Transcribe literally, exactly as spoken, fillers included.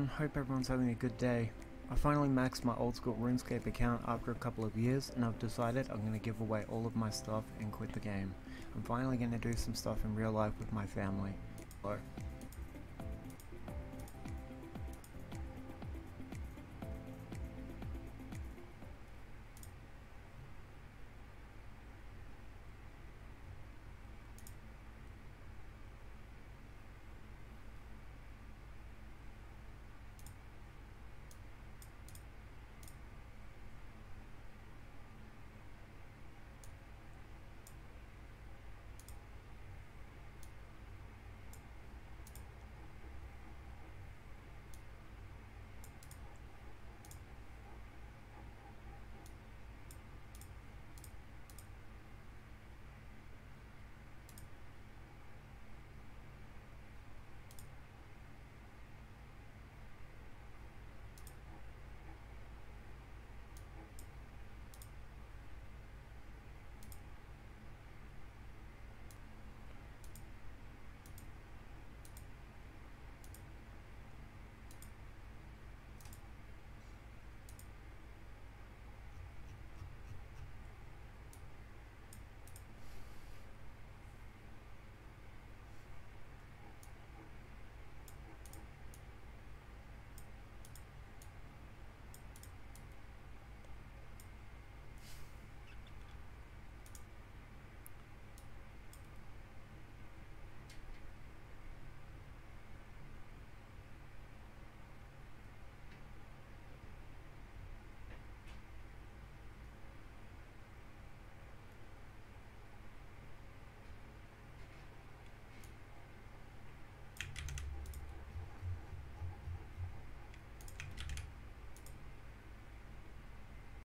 hope everyone's having a good day. I finally maxed my old school RuneScape account after a couple of years, and I've decided I'm going to give away all of my stuff and quit the game. I'm finally going to do some stuff in real life with my family. So,